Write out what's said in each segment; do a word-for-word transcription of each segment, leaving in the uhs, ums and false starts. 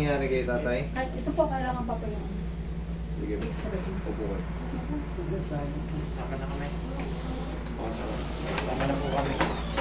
nangyari kay tatay? Kahit ito po, kailangan pa po yung Sige, X-ray. upo ka. Saka na kami. O, saka. Saka na po kami.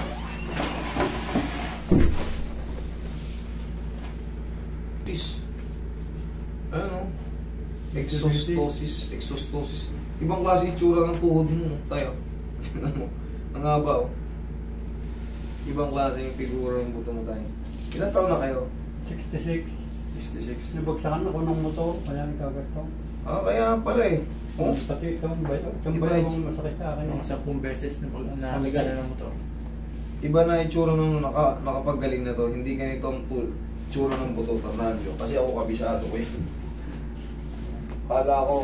Tis. Ano? Exostosis. Exostosis. Ibang klase itsura ng tuhod mo. Tayo. Tignan mo. Ang haba, oh. Ibang klase yung figura ng buto mo tayo. Ilan taon na kayo? sixty-six. sixty-six. Nabagsakan ako ng motor, kaya nagkagat ko. Ah, kaya pala eh. Oh? Pati itong bayo, itong Iba bayo eh. ang masakit sa akin. Mga sampung beses na pag nabigala ng motor. Iba na itsura ng naka, nakapagaling na to. Hindi ganito ang tool. Itsura ng buto. Tandaan nyo. Kasi ako kabisado ko eh. Kala ko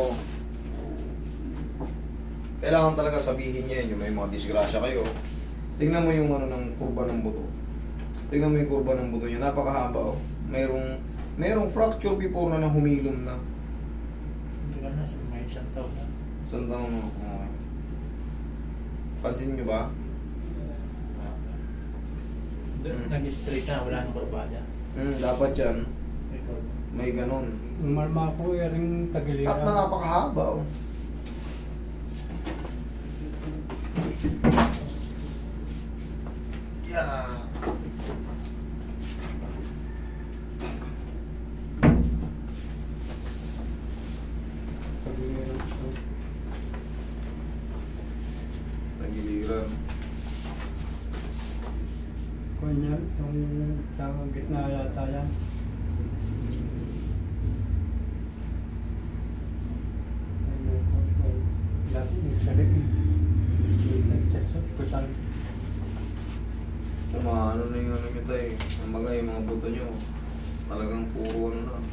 kailangan talaga sabihin niya yun. Yung may mga disgrasya kayo. Tingnan mo yung ano ng kurba ng buto. Tingnan mo yung kurba ng buto niya. Napakahaba oh. Mayroong, mayroong fracture before na na humilom na. Hindi ka na, may isang taon na. Saan taon mo? Okay. Pansin nyo ba? Hmm. Nag-straight na, wala nang barbada. Hmm, dapat yan. May kurba. May ganon. Umalma ko, ering Cut tagiliran. na napakahaba oh. Yeah. Tagiliran ko. Nagiliran. Kanya, itong sa gitna yata yan. Ano ko, ay, last yung salit. Nag-check sa hospital. Kung ano na yung ano nyo tayo, ang mga yung mga buto nyo, talagang puro ano na.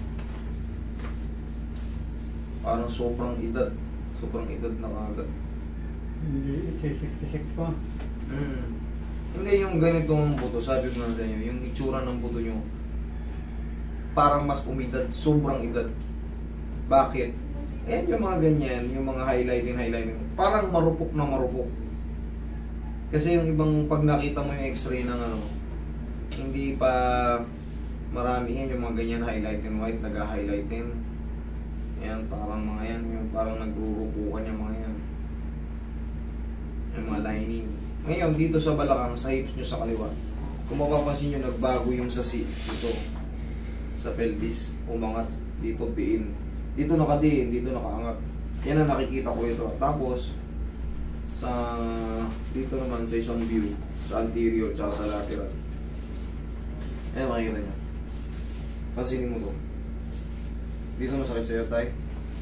Parang sobrang edad. Sobrang edad na kagad. Hindi, sixty-six pa. Hmm. Hindi yung ganitong buto, sabi ko na sa inyo, yung itsura ng buto nyo, parang mas umidad, sobrang edad. Bakit? Eh, yung mga ganyan, yung mga highlighting, highlighting, parang marupok na marupok. Kasi yung ibang, pag nakita mo yung x-ray ng ano, hindi pa marami yan, yung mga ganyan highlighting white, nag-highlighting. Yan, parang mga yan, yung parang nagrurupukan yung mga yan. Yung mga lining. Ngayon, dito sa balakang, sa hips nyo sa kaliwa, kung mapapansin nyo, nagbago yung sa si dito, sa pelvis, umangat, dito diin. Dito nakadiin, dito nakaangat. Yan ang nakikita ko ito. Tapos, sa dito naman sa isang view, sa anterior, tsaka sa lateral. Ayan, makikita nyo. Pansinin mo to. Dito masakit sa'yo, tay.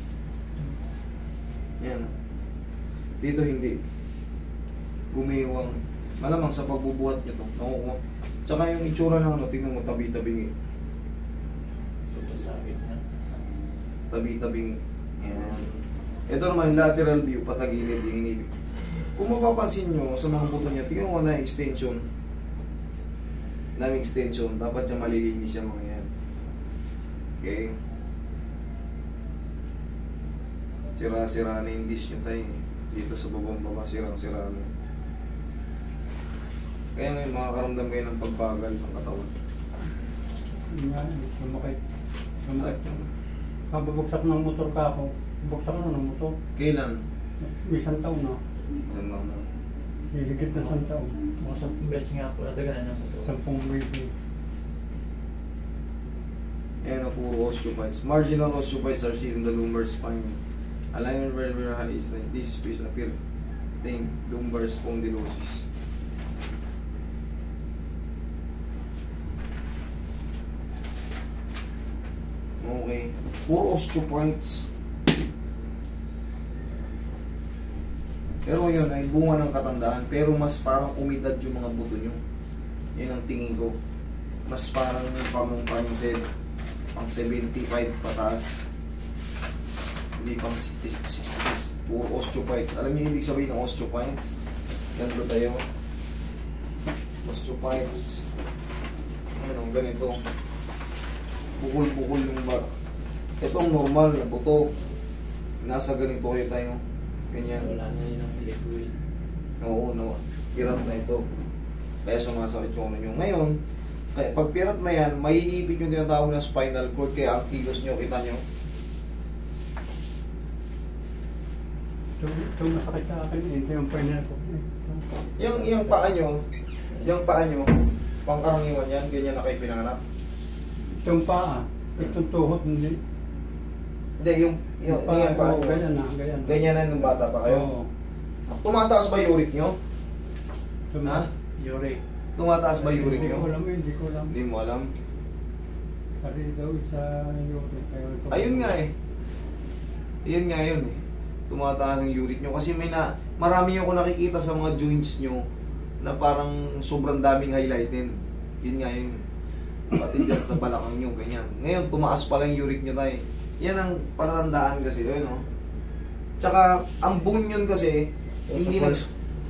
Yan. Dito hindi. Gumiwang. Malamang sa pagbubuhat nyo to. Nakukuha. Tsaka yung itsura ng ano, tingnan mo, tabi-tabingi. Sabit na. Tabi-tabingi. Yan. Ito naman, lateral view, patagilid, yung inibig. Kung mapapansin nyo sa mga buto niya, tingnan mo na yung extension. Daming extension. Dapat siya malilinis yung mga yan. Okay. Sira-sira na yung dish nyo tayo. Dito sa babang baba, sirang-sira na. Kaya ngayon makakaramdam kayo ng pagbagal ng katawan. Yan, sumakit. Sumakit. Sakit. Kababagsak ng motor ka ako. Buksak na ng motor. Kailan? May isang taon na. Isang taon na. Hihigit na isang taon. Mga sampung beses nga po, nadagalan ng motor. Sampung baby. Ayan ang puro osteophytes. Marginal osteophytes are seen in the lumbar spine. Alignment vertebral is like this space appear. Think lumbar spondylosis. Okay. Puro osteophytes. Pero yun ay bunga ng katandaan. Pero mas parang umidad yung mga buto nyo. Yun ang tingin ko. Mas parang pang pang pang seventy-five pataas. Hindi pang sixty-six. Puro osteophytes. Alam niyo ibig sabihin ng osteophytes? Ganito tayo. Osteophytes. Ano, ganito. Bukol-bukol yung ba. Itong normal na buto. Nasa ganito kayo tayo. Ganyan. Wala na yun ang liquid. Oo, no. Hirap na ito. Kaya sumasakit yung ano nyo. Ngayon, Kaya pag pirat na yan, maiipit yung tinatawag na spinal cord, kaya ang kilos nyo, kita nyo. Ito, ito masakit sa akin. Ito yung final ko. Yung, yung paa nyo, yung paa nyo, pangkaraniwan yan, ganyan na kayo pinanganak. Itong paa. Itong tuhod. Hindi. Hindi, yung, yung, yung, paa, yung paa oo, nyo. ganyan na. Ganyan. Ganyan na nung bata pa kayo. Oo. Tumataas ba yung uric nyo? Tum- Ha? Uric. Tumataas ba yung uric Hindi ko nyo? alam eh. Hindi ko alam. Hindi mo alam. Kasi daw sa uric. Kaya ito- Ayun nga eh. Ayun nga yun eh. Tumataas yung uric nyo. Kasi may na, marami ako nakikita sa mga joints nyo na parang sobrang daming highlighted. Yun nga yun. Pati dyan sa balakang nyo, ganyan. Ngayon, tumaas pala yung uric nyo tayo. Yan ang palatandaan kasi, yun no? Tsaka, ang bunyon kasi, hindi nag...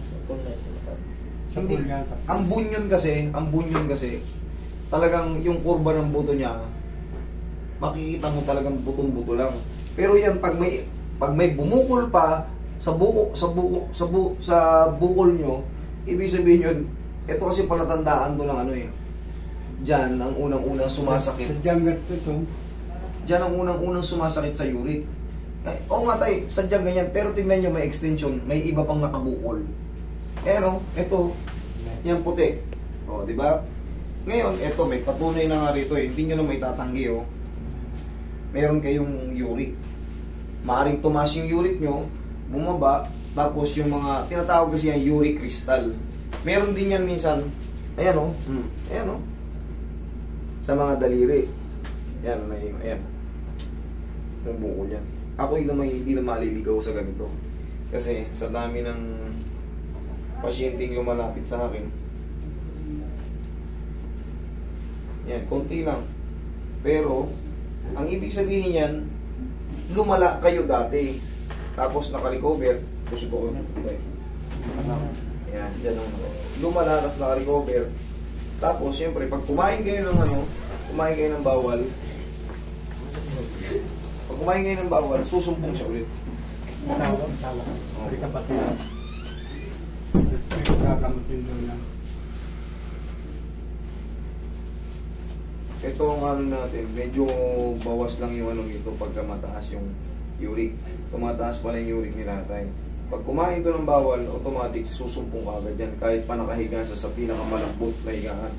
Sa Hindi. Pulgata. Ang bunyon kasi, ang bunyon kasi, talagang yung kurba ng buto niya, makikita mo talagang butong-buto lang. Pero yan, pag may pag may bumukol pa sa buko sa buko sa bu, sa bukol nyo, ibig sabihin yun, ito kasi palatandaan to ng ano eh. Diyan ang unang-unang sumasakit. Sa janggat ito. Diyan ang unang-unang sumasakit sa uric. Ay, oo nga tay, sadyang ganyan, pero tingnan nyo may extension, may iba pang nakabukol. Eh no, ito, yan puti. O, di ba? Ngayon, ito, may patunay na nga rito eh. Hindi nyo na may tatanggi oh. Meron kayong uric. Maaring tumaas yung uric nyo, bumaba, tapos yung mga, tinatawag kasi yung uric crystal. Meron din yan minsan, ayan o, oh, hmm, ayan o, oh, sa mga daliri. Ayan, may, ayan. Yung bukol yan. Ako yung naman, hindi na maliligaw sa ganito. Kasi sa dami ng pasyenteng lumalapit sa akin, yan, konti lang. Pero, ang ibig sabihin yan, lumala kayo dati. Tapos naka-recover. Gusto ko. Yan, dyan ang lumala, tapos naka-recover. Tapos, siyempre, pag kumain kayo ng ano, kumain kayo ng bawal, pag kumain kayo ng bawal, susumpong siya ulit. Tawag, tawag. Hindi ka pati. May kakamutin doon na. Ito ang ano natin, medyo bawas lang yung ano nito pagka mataas yung uric. Tumataas pala yung uric ni tatay. Pag kumain ko ng bawal, automatic susumpong ka agad yan kahit pa nakahiga sa sa pinakamalambot na higaan.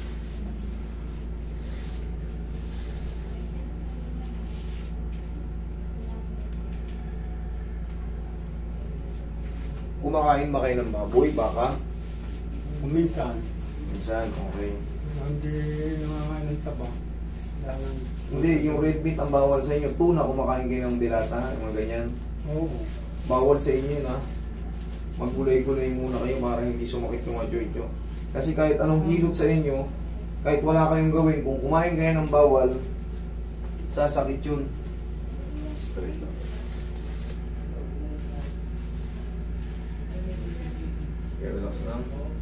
Kumakain ba kayo ng baboy, baka? Kuminsan. Minsan, okay. Hindi nangangain ng taba. Dahil, Hindi, yung red meat ang bawal sa inyo. Tuna, kumakain kayo ng dilata, mga ganyan. oo. Bawal sa inyo yun, ha? Magkulay-kulay muna kayo para hindi sumakit yung mga joint nyo. Kasi kahit anong hilot sa inyo, kahit wala kayong gawin, kung kumain kayo ng bawal, sasakit yun. Straight lang. Okay, relax lang.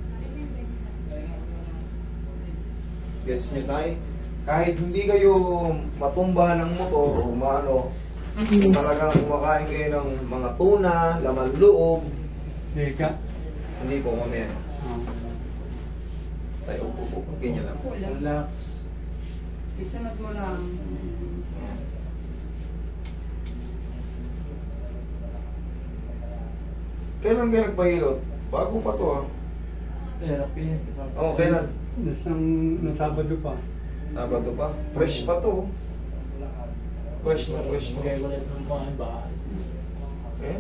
Gets nyo tayo? Kahit hindi kayo matumba ng motor o maano, kung talagang kumakain kayo ng mga tuna, laman loob, Deka. hindi po mamaya. Ah. Tayo, upo, upo, ganyan lang. Relax. Isunod mo lang. Kailan kayo nagpahilot? Bago pa to, ha? Therapy. Oo, oh, kailan? Nasang, nung Sabado pa. Ah, ba to pa? Fresh pa to. Fresh na, fresh na. Kaya ulit ng mga bahay. Eh?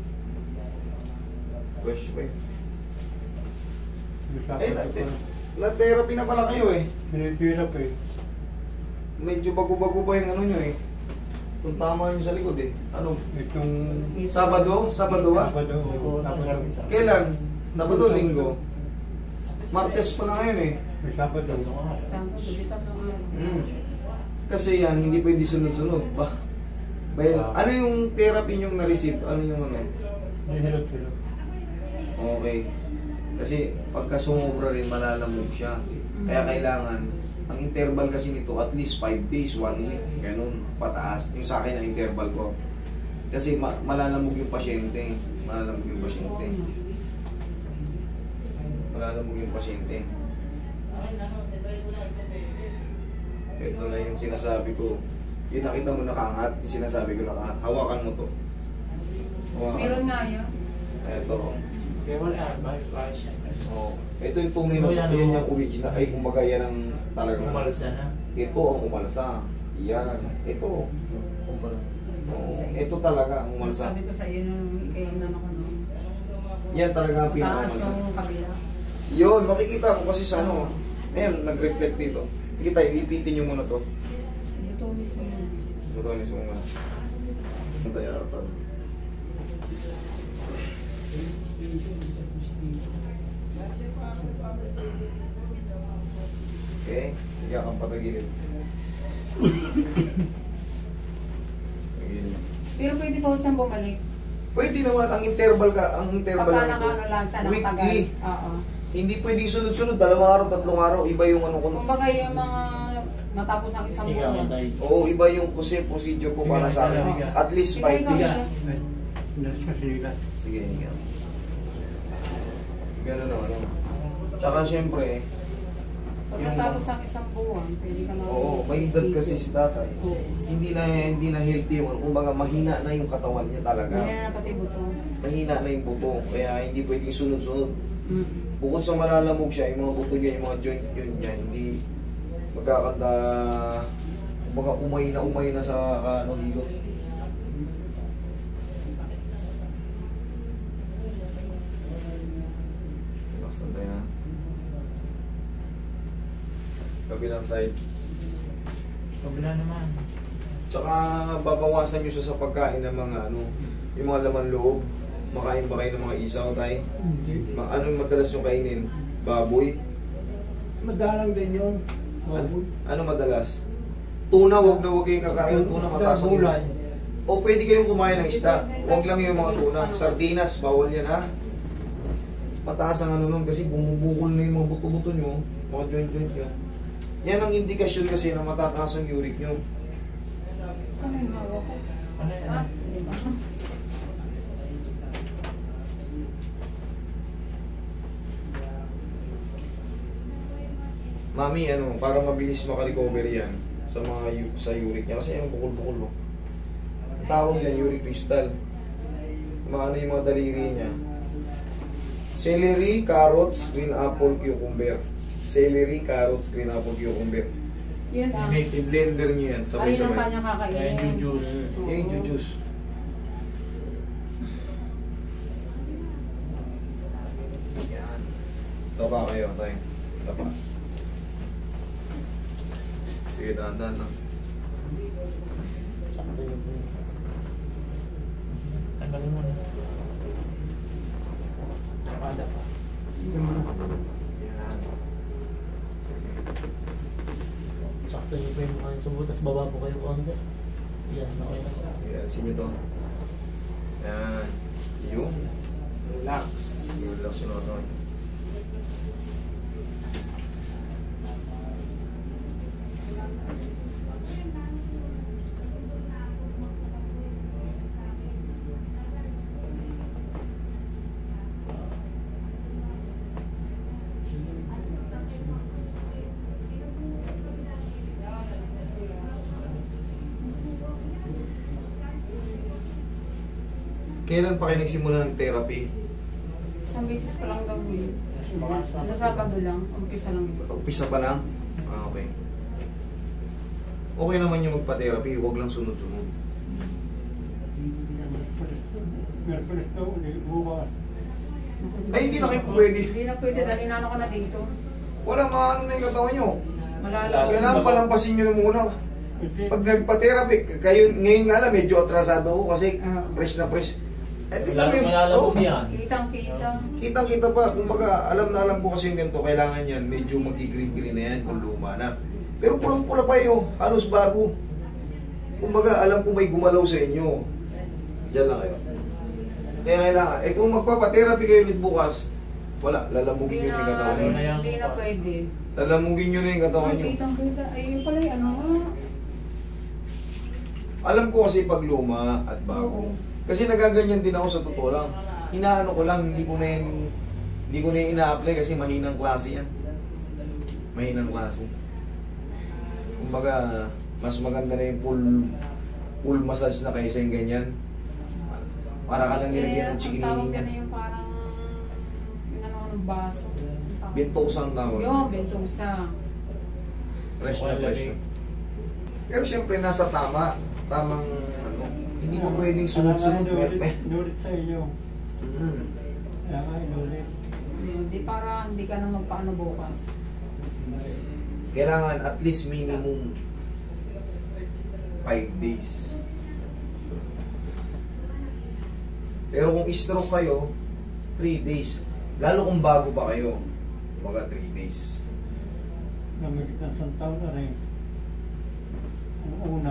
Fresh pa eh. Nung Eh, Sabado pa. na-therapy na pala kayo eh. Pinitirap eh. Medyo bago-bago pa yung ano nyo eh. Kung tama yun sa likod eh. Ano? Itong Sabado? Sabado ba? Sabado. Oo, Sabado. sabi sa- Kailan? Sabado, Linggo. Martes pa na ngayon eh. May Sabado. Tatlo nga. Saan ko? Dito lang araw. Mm. Kasi yan, hindi pwede sunod-sunod. Ba? Bayan, ano yung therapy nyong na-receive? Ano yung ano? Hindi hilot-hilot. Okay. Kasi pagka sumobra rin, malalamog siya. Kaya kailangan, ang interval kasi nito at least five days, one week, ganun, pataas. Yung sa akin ang interval ko. Kasi ma- malalamog yung pasyente. Malalamog yung pasyente. Malalamog yung pasyente. Ito na yung sinasabi ko. Yung nakita mo nakaangat, yung sinasabi ko nakaangat. Hawakan mo to. Hawakan. Meron nga yun. Ito. Kaya wala, bakit bakit siya? Oh. Ito yung tunay na, Oh, yan, yan oh. yung original. Ay, kumbaga yan ang talagang... Umalsa na. Ito ang umalsa. Yan. Ito. Umalsa. Oo. Ito talaga ang umalsa. Sabi ko sa iyo nung ikayanan ako nung Yan talaga ang taas pinakamalsa. yung kabila. Yun, makikita ko kasi sa ano. Ayan, nag-reflect dito. Sige tayo, ipitin nyo muna to. Butonis mo yun. Butonis mo muna. Tayo ata. Okay, higa kang patagilid. Patagilid. Pero pwede pa siyang bumalik. Pwede naman, ang interval ka, ang interval Pagka lang ito. nakano lang siya ng tagal. Weekly. Oo. Hindi pwedeng sunod-sunod, dalawang araw, tatlong araw, iba yung ano ko. Kumbaga yung mga matapos ang isang Ikaw, buwan. Tay. Oo, iba yung kasi procedure ko para sa akin. Higa, higa. At least Higa, five higa, days. higa. Nurse kasi nila. Sige, higa. Ganun na, ano. Tsaka syempre, Pagkatapos ang isang buwan, pwede ka na. oo, may edad kasi si tatay. Oo. Hindi na hindi na healthy yung, kumbaga mahina na yung katawan niya talaga. Hindi na pati buto. Mahina na yung buto, kaya hindi pwedeng sunod-sunod. Mm. Bukod sa malalamog siya, yung mga buto niya, yung mga joint yun niya, hindi magkakanda, kumbaga umay na umay na sa ano, hilot. Basta tayo na. Kabilang side. Kabila naman. Tsaka babawasan nyo siya sa pagkain ng mga ano, yung mga laman loob. Makain ba kayo ng mga isaw, tay? Hindi. Ma anong madalas yung kainin? Baboy? Madalang din yung Ano, ano madalas? Tuna, wag na wag kayong kakain ng tuna, mataas ang Gulay. o pwede kayong kumain ng isda. Wag lang yung mga tuna. Sardinas, bawal yan ha. Mataas ang ano nun kasi bumubukol na yung mga buto-buto nyo, mga joint-joint nyo. Yan ang indikasyon kasi na matataas ang uric nyo. Saan yung hawak ko? Ano yan? Diba? Mami, ano, para mabilis makarecover yan sa mga u- sa uric niya. Kasi yan, bukol-bukol. No? Ang tawag dyan, uric crystal. Mga ano yung mga daliri niya. Celery, carrots, green apple, cucumber. Celery, carrots, green apple, cucumber. Yun ang. I-blender niyo yan, Ayun ang sabay-sabay. kanya kakainin. Ayun yung juice. Oo. Yan yung juice. Yan. Taba kayo, tayo. Taba. Sige, dahan-dahan lang. Sakto yung tanggalin mo na. Nakada pa. Yan. Sakto yung po yung mukha yung subo, tapos baba po kayo konti. Yan, okay na siya. Yan, sige to. Yan. Yung. Relax. Relax yun, ano. Kailan pa kayo nagsimula ng therapy? Isang beses pa lang daw yun. Mga Sa Sabado lang, umpisa lang yun. Umpisa pa lang? Ah, okay. Okay naman yung magpa-therapy, huwag lang sunod-sunod. Merkulis daw, bukas. Ay, hindi na kayo pwede. Hindi na pwede, dahil inano ko na dito. Wala maano na yung katawan nyo. Malala. Kailangan palampasin nyo na muna. Pag nagpa-therapy, kayo ngayon nga lang medyo atrasado ako kasi Ah. fresh na fresh. Eh, di Wala kami- malalabog Oo. yan. Kitang-kita. Kitang-kita pa, kumbaga alam na alam ko kasi yung ganito, kailangan yan, medyo mag-green-green na yan kung luma na. Pero pulang-pula pa yun, halos bago. Kumbaga alam ko may gumalaw sa inyo. Diyan lang kayo. Kaya kailangan, eh kung magpapa-therapy kayo ulit bukas, wala, lalamugin Hindi nyo na, yung katawan nyo. na yan. hindi na pwede. Lalamugin nyo na yung katawan nyo. Kitang-kita. Ay, yun pala yung ano nga. Alam ko kasi pag luma at bago. Oo. Kasi nagaganyan din ako sa totoo lang. Inaano ko lang, hindi ko na yun, hindi ko na yun ina-apply kasi mahinang klase yan. Mahinang klase. Kumbaga, mas maganda na yung full, full massage na kaysa yung ganyan. Para ka lang nilagyan ng chikinini Ang niya. tawag na yung parang, yung ano ng baso. Bentosa ang tawag. Yung bentosa. Fresh na fresh na. Pero siyempre nasa tama. Tamang ano. Hindi mo pwedeng sunod-sunod. Kaya nga, Eh, inulit sa inyo. mm. Kaya nga, inulit. Hindi para hindi ka na magpaano bukas. Kailangan at least minimum five days. Pero kung stroke kayo, three days. Lalo kung bago pa kayo, mga three days. Namigit ng isang taon na rin. Ang una.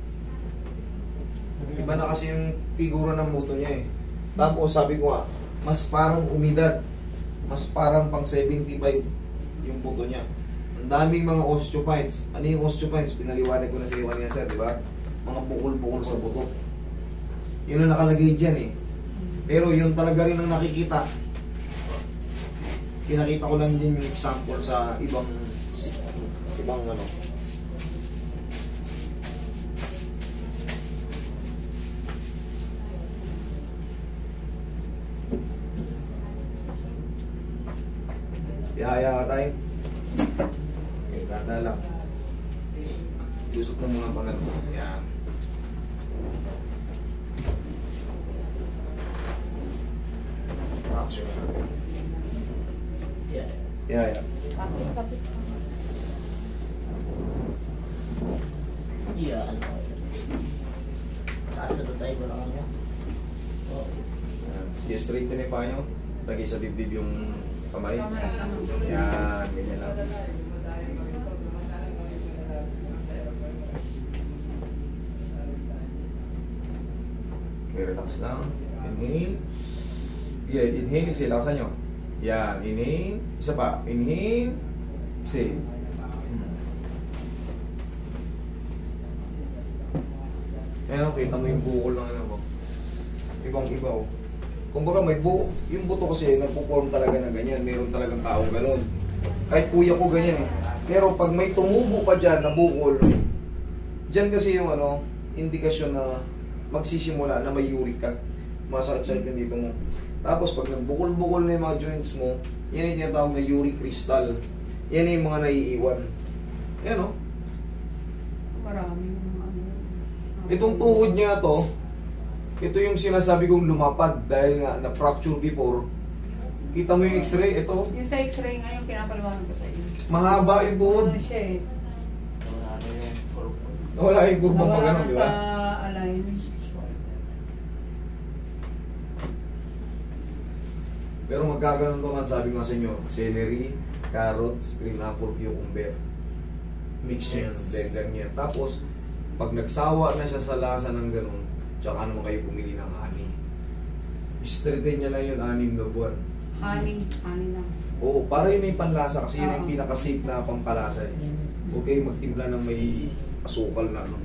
Iba na kasi yung figura ng buto niya eh. Tapos sabi ko nga, mas parang umidad. Mas parang pang seventy-five yung buto niya. Ang daming mga osteophytes. Ano yung osteophytes? Pinaliwanag ko na sa iyo kanina sir, di ba? Mga bukol-bukol sa buto. Yun ang nakalagay dyan eh. Pero yun talaga rin ang nakikita. Pinakita ko lang din yung example sa ibang ibang ano. Ihaya ka tayo. Okay, ganda lang. Lusot mo mga pangat mo. Yan. Action natin. Yeah. Ihaya. Kapit, kapit. Yeah, ano. Taas na doon tayo, wala kanya. Oh. Yan. Sige, straight na yung paa nyo. Lagay sa dibdib yung kamay. Kamay, kamay. Yan, ganyan lang. Okay, relax lang. Inhale. Yeah, inhale, exhale. Lakasan nyo. Yan, inhale. Isa pa. Inhale. Exhale. Ayan, okay, kita mo yung bukol ng ano ko. Ibang iba oh. Kumbaga may bu yung buto kasi nagpo-form talaga ng ganyan. Meron talagang tao ganun. Kahit kuya ko ganyan eh. Pero pag may tumubo pa dyan na bukol, dyan kasi yung ano, indikasyon na magsisimula na may uric ka. Masakit yung dito mo. Tapos pag nagbukol-bukol na yung mga joints mo, yan yung tinatawag na uric crystal. Yan yung mga naiiwan. Yan o. Oh. Marami yung ano. Itong tuhod niya to, ito yung sinasabi kong lumapad dahil nga na-fracture before. Kita mo yung x-ray, ito. Yung sa x-ray nga yung pinapaliwanag ko sa iyo. Mahaba yung tuhod. Ano siya eh. Wala na yung kurbo. Wala yung kurba pa Nawala gano'n, na di sa ba? align. Pero magkaganon naman, sabi ko nga sa inyo, celery, carrots, green apple, cucumber. Mix niya yan, blender niya. Tapos, pag nagsawa na siya sa lasa ng ganun, tsaka naman kayo pumili ng honey. Straighten niya lang yun, anim na buwan. Honey. Honey lang. Oo, para yun yung panlasa kasi yun yung Oo. pinaka-safe na pampalasa eh. Okay, magtimpla ng may asukal na ano.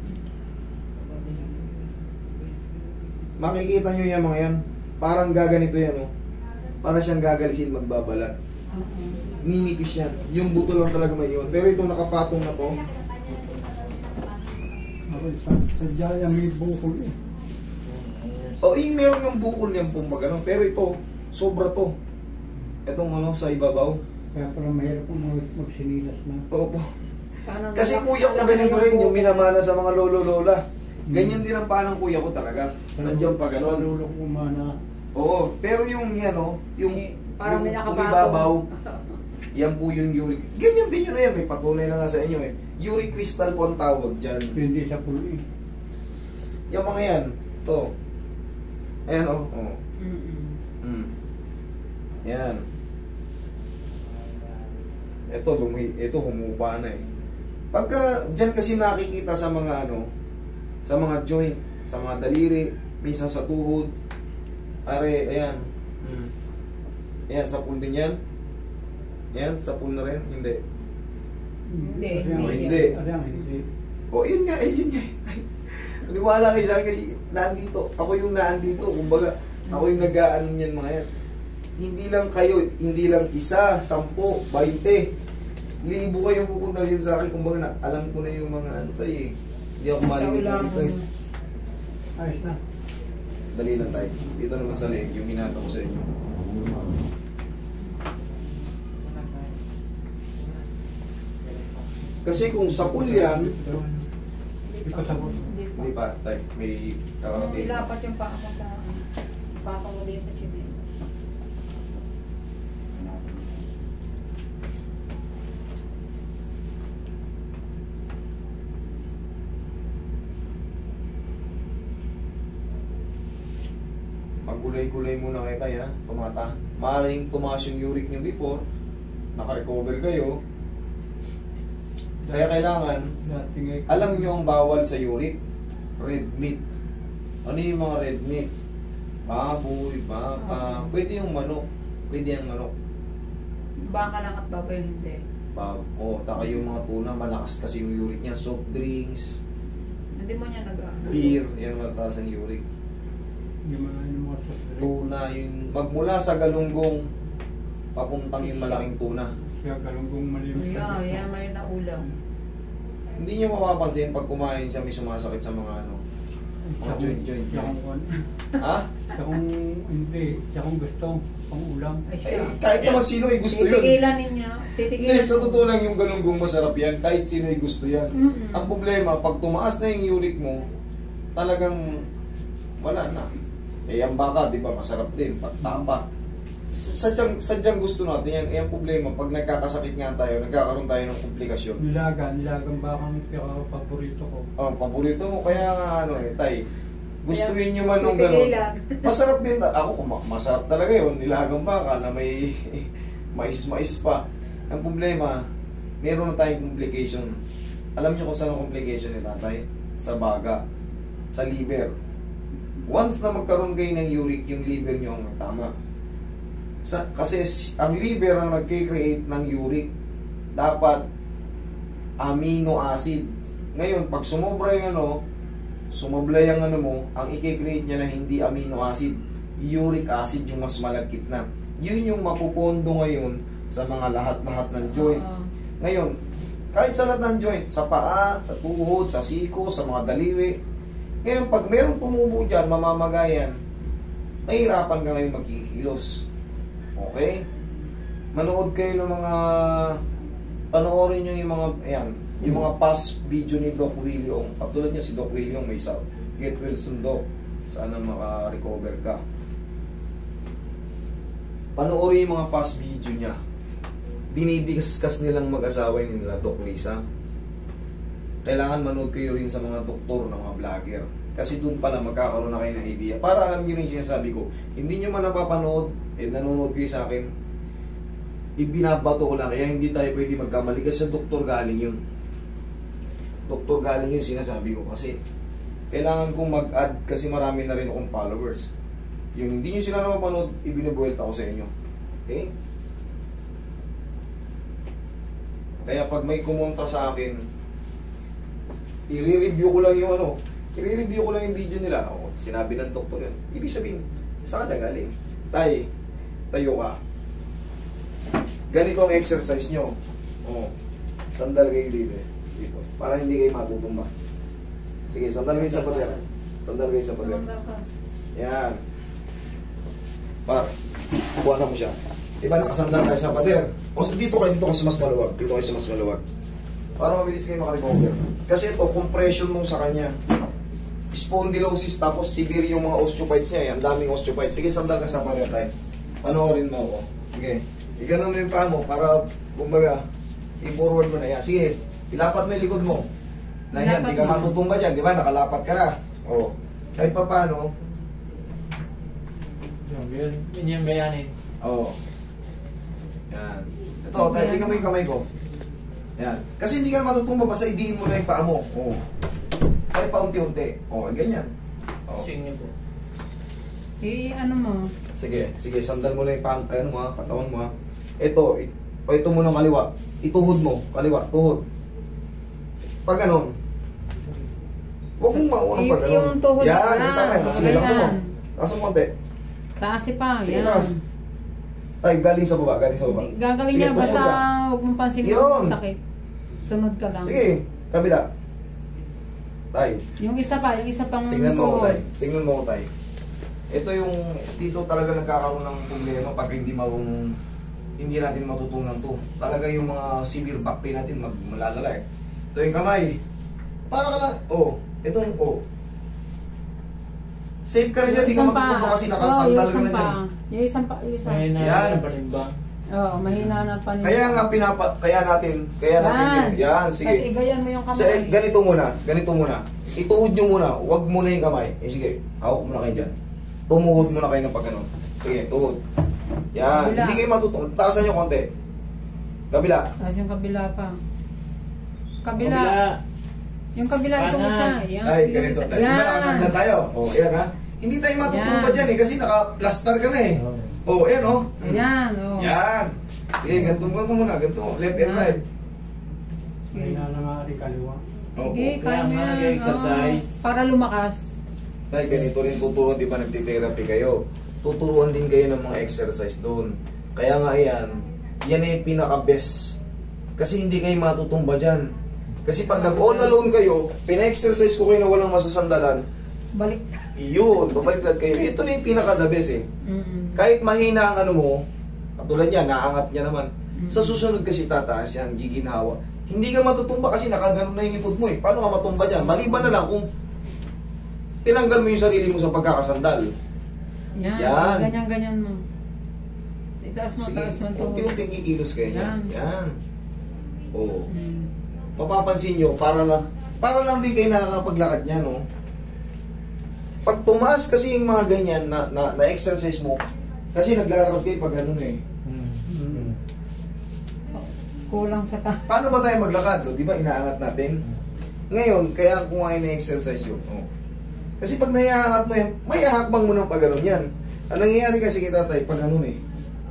Makikita nyo yan mga yan. Parang gaganito yan oh. Para siyang gagalisin magbabalat. Oo. Ninipis yan. Yung buto lang talaga may iwan. Pero itong nakapatong na to, Ako, sa, sadya yan may bukol eh. o oh, yung meron ng bukol niyan pumbaga no? Pero ito, sobra to. Itong ano sa ibabaw. Kaya pala mahirap kung mag, magsinilas na. Opo. Paano Kasi nalak- kuya ko nalaki ganito na rin, yung buhok? minamana sa mga lolo-lola. Hmm. Ganyan din ang panang kuya ko talaga. Sadyang pa Sa ganon. lulo ko kumana. Oo, pero yung yan oh, yung, Eh, parang may yung nakabato. ibabaw, yan po yung uric. Ganyan din yun na yan, may patunay na nga sa inyo eh. Uric crystal po ang tawag dyan. Hindi sa pulo eh. Yung mga yan, to. Ayan oh. oh. Mm-mm. Mm. Yan. Ito, lumi, ito humupa na eh. Pagka dyan kasi nakikita sa mga ano, sa mga joint, sa mga daliri, minsan sa tuhod, are, ayan. Mm. Ayan, sa pool din yan. Ayan, sa pool na rin, hindi. Hindi, Aryang, hindi. hindi. Aryang, hindi. O, yun nga, eh, yun nga. Maniwala kayo sa akin kasi nandito. Ako yung naandito. Kumbaga, ako yung nag-aano niyan mga yan. Hindi lang kayo, hindi lang isa, sampo, bainte. libo kayong pupunta dito sa akin. Kumbaga na, alam ko na yung mga ano tayo eh. Hindi ako Sa maligid na ulam. dito eh. Ayos na. Dali lang tayo. Dito naman sa leg, yung hinata ko sa inyo. Kasi kung sa pool yan, Hindi pa sabot. Hindi pa. hindi pa, tayo, may Nung kakarating. ilapat yung paa mo sa paa mo din sa chinelas. Magulay-gulay muna kayo tayo, ha? Tumata. Maaaring tumaas yung uric nyo before, nakarecover kayo. Kaya kailangan, Dati nga. alam nyo ang bawal sa uric, red meat. Ano yung mga red meat? Baboy, baka, pwede yung manok, pwede yung manok. Baka lang at baboy hindi. Bab, oh, taka yung mga tuna, malakas kasi yung uric niya, soft drinks, Hindi mo niya nag beer, yan mataas ang uric. Yung mga ano mga sasari. Tuna, yung magmula sa galunggong, papuntang yung malaking tuna. Siya galunggong malinis. Yeah, yeah, may na ulam. Hindi niyo mapapansin pag kumain siya may sumasakit sa mga ano. Mga joint-joint Siya niya. kung kwan. Ha? Siya kung hindi. Siya kung gusto. Pang ulam. Ay Eh, siya. kahit naman sino ay gusto yun. Titigilan ninyo. Titigilan. Hindi, sa totoo lang yung galunggong masarap yan. Kahit sino ay gusto yan. Mm-mm. Ang problema, pag tumaas na yung uric mo, talagang wala na. Eh, ang baka, di ba, masarap din. Pag tapa. Sadyang, sadyang gusto natin yan. Eh, ang problema, pag nagkakasakit nga tayo, nagkakaroon tayo ng komplikasyon. Nilaga. Nilagang bakang pinaka-paborito ko. Oh, paborito mo, kaya nga ano eh, tay. Gustuin nyo man nung Titigilan. gano'n. Masarap din. ta- Ako, kuma- masarap talaga yun. Nilagang baka na may mais-mais pa. Ang problema, meron na tayong complication. Alam niyo kung saan ang complication ni tatay? Sa baga. Sa liver. Once na magkaroon kayo ng uric, yung liver nyo ang tama. Sa, kasi s- ang liver ang nagkikreate ng uric. Dapat amino acid. Ngayon, pag sumobra yung ano, sumobra yung ano mo, ang i-create niya na hindi amino acid, uric acid yung mas malagkit na. Yun yung mapupondo ngayon sa mga lahat-lahat ng joint. Oo. Ngayon, kahit sa lahat ng joint, sa paa, sa tuhod, sa siko, sa mga daliri. Ngayon, pag merong tumubo dyan, mamamagayan, mahirapan ka ngayon magkikilos. Okay? Manood kayo ng mga, panoorin nyo yung mga, ayan, yung mga past video ni Doc Willie Ong. Katulad niya si Doc Willie Ong, may sound. Get well soon, Doc. Sana maka-recover ka. Panoorin yung mga past video niya. Dinidiscuss nilang mag-asawa nila, Doc Lisa. Kailangan manood kayo rin sa mga doktor, ng mga vlogger. Kasi doon pala magkakaroon na kayo ng idea. Para alam nyo rin sinasabi ko, hindi nyo man napapanood, eh nanonood kayo sa akin, ibinabato ko lang, kaya hindi tayo pwede magkamali. Kasi sa doktor galing yun. Doktor galing yun sinasabi ko. Kasi kailangan kong mag-add kasi marami na rin akong followers. Yung hindi nyo sila napapanood, ibinubuwelta ko sa inyo. Okay? Kaya pag may kumontra sa akin, i-review ko lang yung ano, i-review ko lang yung video nila. O, sinabi ng doktor yun. Ibig sabihin, saan ka galing? Tay, tayo ka. Ganito ang exercise nyo. O, sandal kayo dito. Dito. Para hindi kayo matutumba. Sige, sandal kayo sa pader. Sandal kayo sa pader. Sumandal ka. Yan. Par, kuha na mo siya. Diba nakasandal kayo sa pader? O sa dito kayo, dito kayo sa mas maluwag. Dito kayo sa mas maluwag. Para mabilis kayo makarecover. Kasi ito, compression nung sa kanya. Spondylosis, tapos severe yung mga osteophytes niya. Ang daming osteophytes. Sige, sandal ka sa pader tayo. Panoorin mo ako. Sige. Iganon mo yung paa mo para, kumbaga, i-forward mo na yan. Sige, ilapat mo yung likod mo. Na yan, Ilapat di ka mo. matutumba dyan. Di ba? Nakalapat ka na. O. Kahit pa paano, Yung, yun, yun yung gayanin. oo. Yan. Ito, tayo, tingnan mo yung kamay ko. Yan. Kasi hindi ka na matutumba, basta idiin mo na yung paa mo. Oo. Kahit pa unti-unti. Oo, ganyan. Oo. Swing niyo po. Eh, ano mo? Sige, sige, sandal mo na yung pang, ayun mo ha, katawan mo ha. Ito, it, o ito mo ng kaliwa. Ituhod mo, kaliwa, tuhod. Pag ganon. Huwag mong maunang Y- pag ganon. yung tuhod Yan, na. kita mo yan. Oh, Sige, laksan mo. ganyan. Laksan mo konti. Taas pa. Sige, Yan. taas. Tay, galing sa baba, galing sa baba. Hindi, Gagaling Sige, niya, basta tumawag ka. huwag mong pansinin Yun. yung sakit. Sunod ka lang. Sige, kabila. Tay, Yung isa pa, yung isa pang tingnan mo ako, tuhod. tay. Tingnan mo ako, tay. Ito yung, dito talaga nagkakaroon ng problema pag hindi marunong, hindi natin matutunan to. Talaga yung mga severe back pain natin, mag, malalala eh. Ito yung kamay. Para ka lang, oh, ito yung, oh. Safe ka rin yan, Yung di ka isang matutunan pa. kasi Oo, nakasandal yung ka isang na pa. dyan. Yung isang pa, yung isang. May Yan. na palimbang. Oo, mahina na pa Kaya nga pinapa, kaya natin, kaya natin, Yan. yan, yan sige. Kasi igayan mo yung kamay. So, eh, ganito muna, ganito muna. Ituhod nyo muna, huwag muna yung kamay. Eh sige, hawak muna kayo dyan. Tumuhod muna kayo ng pagano. Sige, tuhod. Yan, Kabila. hindi kayo matutuhod. Taasan nyo konti. Kabila. Tapos yung kabila pa. Kabila. Kabila. Yung kabila itong Kanan. isa. Yan. Ay, yung ganito isa. tayo. Di ba nakasandal tayo? O, oh, yan ha. Hindi tayo matutumba Yan. dyan eh, kasi naka-plaster ka na eh. Oo. O, oh, yan o. Ayan, oh. Yan. Sige, ganito mo muna, ganito. Left and Yan. right. May na nga rin kaliwa. Sige, Opo. kaya mo Kaya nga, yan. nag-exercise. Oh, para lumakas. Tay, ganito rin tuturuan, di ba nagtitherapy kayo? Tuturuan din kayo ng mga exercise doon. Kaya nga yan, yan ay pinaka-best. Kasi hindi kayo matutumba dyan. Kasi pag nag-all alone kayo, pina-exercise ko kayo na walang masasandalan, Balik. iyon, babaliktad kayo. Ito na yung pinaka-the best eh. Mm-mm. Kahit mahina ang ano mo, katulad yan, naangat niya naman. Mm. Sa susunod kasi tataas yan, giginhawa. Hindi ka matutumba kasi nakaganon na yung likod mo eh. Paano ka matumba dyan? Maliban na lang kung tinanggal mo yung sarili mo sa pagkakasandal. Yan. Yan. Ganyan-ganyan mo. Itaas mo, Sige, taas mo to. unti-unting kikilos kayo Yan. niyan. Yan. Oo. Mm. Mapapansin nyo, para lang, para lang din kayo nakakapaglakad niya, no? Pag tumaas kasi yung mga ganyan na, na, na exercise mo, kasi naglalakad kayo pag ganun eh. Hmm. Mm. Kulang sa ka. Paano ba tayo maglakad? O, di ba inaangat natin? Ngayon, kaya kung nga ina-exercise yun. Oh. Kasi pag naiangat mo yan, may ahakbang mo ng pag ganun yan. Ang nangyayari kasi kita tayo pag ganun eh.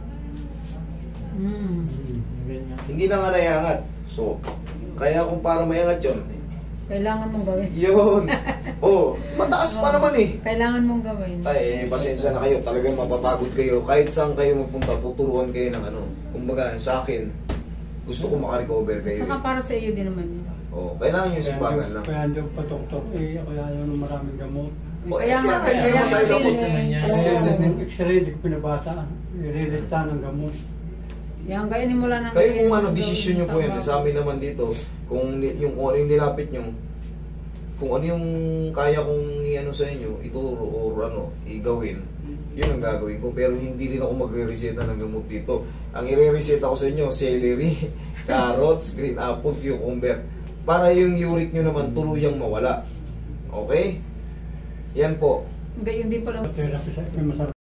Mm. Mm. Ganyan. Hindi na nga naiangat. So, kaya kung para maiangat yun, Kailangan mong gawin. yun. Oh, mataas pa Oo. naman eh. Kailangan mong gawin. Tay, eh, pasensya na kayo. Talagang mapapagod kayo. Kahit saan kayo magpunta, tuturuan kayo ng ano. Kumbaga, sa akin, gusto ko makarecover kayo. Saka Eh. para sa iyo din naman yun. Oh, kailangan yung Kaya sipagan hindi- lang. Kaya hindi ko patok-tok eh. Kaya yun ng maraming gamot. Oh, Kaya eh, nga, kaya kaya naman tayo nga gamot. din eh. Yan. Oo, Exercise din. X-ray, hindi ko pinabasa. I-relista ng gamot. Yan, gainin mo lang ng Kayo gainin kung mo ano, ng desisyon nyo sa po yan. bago. Sa amin naman dito, kung ni- yung kung ano yung nilapit nyo, kung ano yung kaya kong i-ano sa inyo, ituro or ano, igawin, yun ang gagawin ko. Pero hindi rin ako magre-reseta ng gamot dito. Ang i-reseta ko sa inyo, celery, carrots, green apple, cucumber. Para yung uric nyo naman tuluyang mawala. Okay? Yan po. Gayon din pala. Therapy sa may masarap